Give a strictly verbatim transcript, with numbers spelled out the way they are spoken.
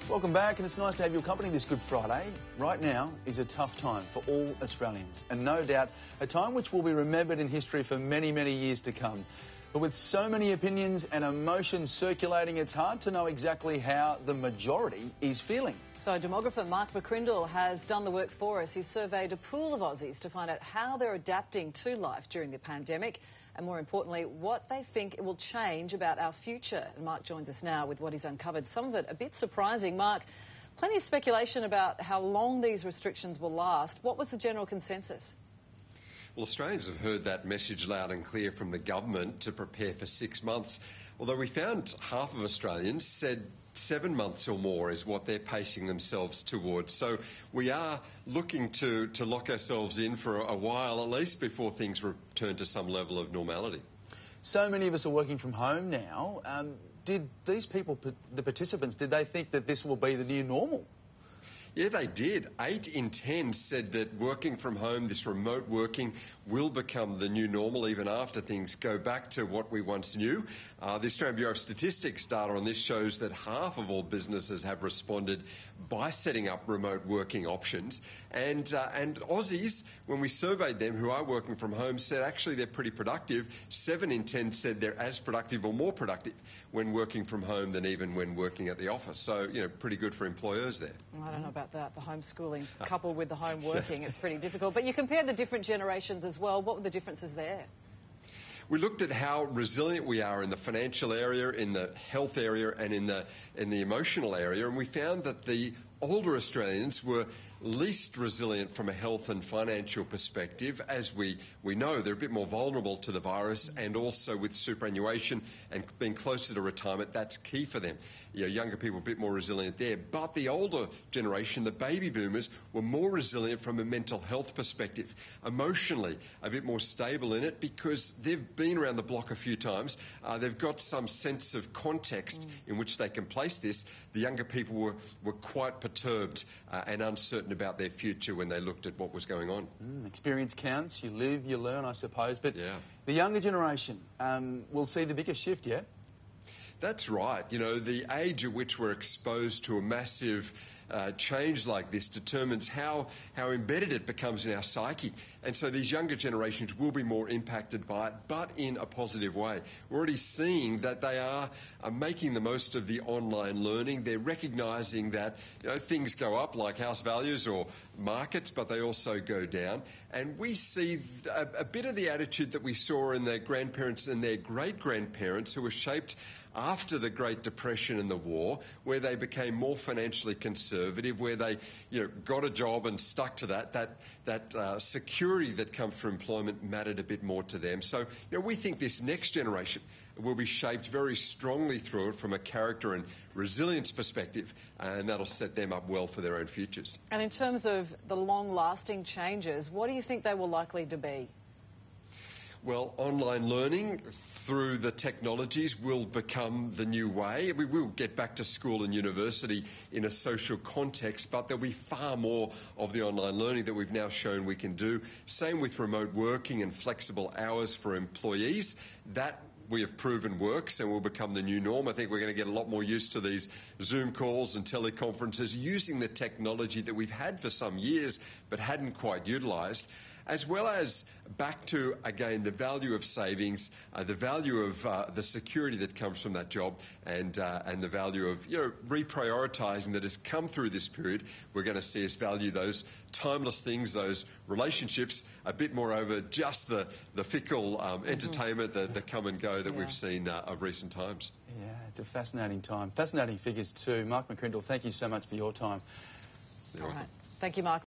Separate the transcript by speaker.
Speaker 1: Welcome back, and it's nice to have your company this Good Friday. Right now is a tough time for all Australians, and no doubt a time which will be remembered in history for many, many years to come. But with so many opinions and emotions circulating, it's hard to know exactly how the majority is feeling.
Speaker 2: So demographer Mark McCrindle has done the work for us. He's surveyed a pool of Aussies to find out how they're adapting to life during the pandemic, and more importantly, what they think it will change about our future. And Mark joins us now with what he's uncovered, some of it a bit surprising. Mark, plenty of speculation about how long these restrictions will last. What was the general consensus?
Speaker 3: Well, Australians have heard that message loud and clear from the government to prepare for six months, although we found half of Australians said seven months or more is what they're pacing themselves towards. So we are looking to, to lock ourselves in for a while, at least before things return to some level of normality.
Speaker 1: So many of us are working from home now. Um, did these people, the participants, did they think that this will be the new normal?
Speaker 3: Yeah, they did. Eight in ten said that working from home, this remote working, will become the new normal even after things go back to what we once knew. Uh, the Australian Bureau of Statistics data on this shows that half of all businesses have responded by setting up remote working options. And, uh, and Aussies, when we surveyed them who are working from home, said actually they're pretty productive. Seven in ten said they're as productive or more productive when working from home than even when working at the office. So, you know, pretty good for employers there.
Speaker 2: I don't know about that, the homeschooling coupled with the home working. It's pretty difficult. But you compare the different generations as well. What were the differences there?
Speaker 3: We looked at how resilient we are in the financial area, in the health area and in the, in the emotional area, and we found that the older Australians were least resilient from a health and financial perspective. As we, we know, they're a bit more vulnerable to the virus, and also with superannuation and being closer to retirement, that's key for them. You know, younger people a bit more resilient there. But the older generation, the baby boomers, were more resilient from a mental health perspective, emotionally a bit more stable in it because they've been around the block a few times. Uh, they've got some sense of context mm. in which they can place this. The younger people were, were quite perturbed uh, and uncertain about their future when they looked at what was going on.
Speaker 1: Mm, experience counts. You live, you learn, I suppose. But
Speaker 3: yeah.
Speaker 1: the younger generation um, will see the biggest shift, yeah?
Speaker 3: That's right. You know, the age at which we're exposed to a massive uh, change like this determines how, how embedded it becomes in our psyche. And so these younger generations will be more impacted by it, but in a positive way. We're already seeing that they are, are making the most of the online learning. They're recognising that, you know, things go up like house values or markets, but they also go down. And we see a, a bit of the attitude that we saw in their grandparents and their great-grandparents, who were shaped after the Great Depression and the war, where they became more financially conservative, where they, you know, got a job and stuck to that. That, that uh, security that comes from employment mattered a bit more to them. So, you know, we think this next generation will be shaped very strongly through it from a character and resilience perspective, and that'll set them up well for their own futures.
Speaker 2: And in terms of the long-lasting changes, what do you think they will likely to be?
Speaker 3: Well, online learning through the technologies will become the new way. We will get back to school and university in a social context, but there'll be far more of the online learning that we've now shown we can do. Same with remote working and flexible hours for employees. That we have proven works and will become the new norm. I think we're going to get a lot more used to these Zoom calls and teleconferences using the technology that we've had for some years but hadn't quite utilised, as well as back to, again, the value of savings, uh, the value of uh, the security that comes from that job, and uh, and the value of, you know, reprioritising that has come through this period. We're going to see us value those timeless things, those relationships, a bit more over just the, the fickle um, mm-hmm. entertainment, the, the come and go that yeah. we've seen uh, of recent times.
Speaker 1: Yeah, it's a fascinating time. Fascinating figures too. Mark McCrindle, thank you so much for your time.
Speaker 2: All right. Thank you, Mark.